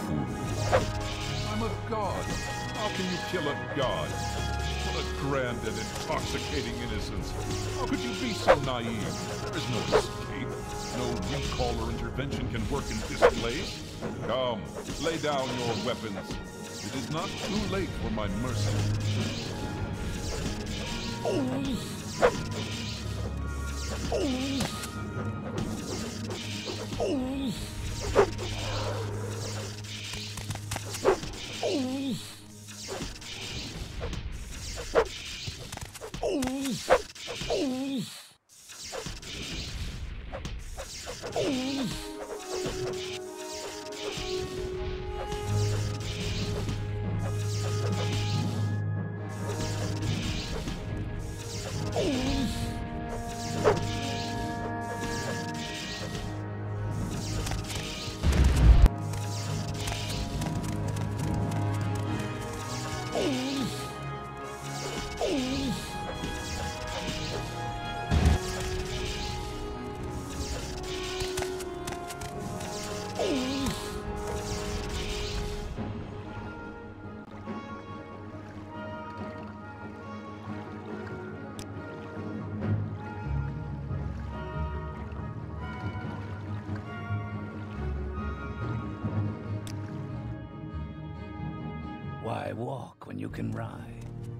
fool. I'm a god. How can you kill a god? What a grand and intoxicating innocence. How could you be so naive? There is no escape. No recall or intervention can work in this place. Come, lay down your weapons. It is not too late for my mercy. Why walk when you can ride?